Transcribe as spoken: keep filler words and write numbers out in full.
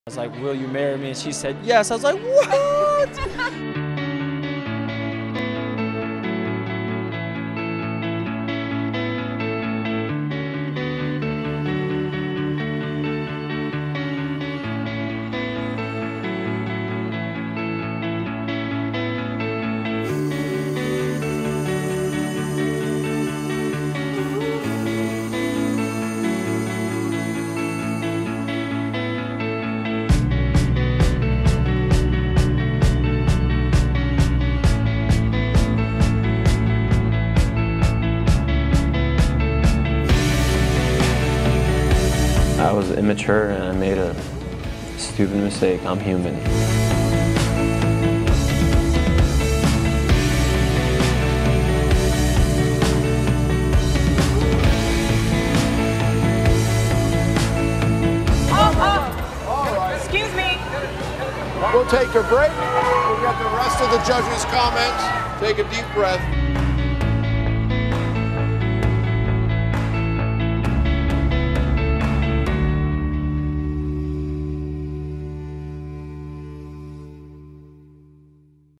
I was like, will you marry me? And she said, yes. I was like, what? I was immature and I made a stupid mistake. I'm human. Oh, oh. All right. Excuse me. We'll take a break. We'll get the rest of the judges' comments. Take a deep breath.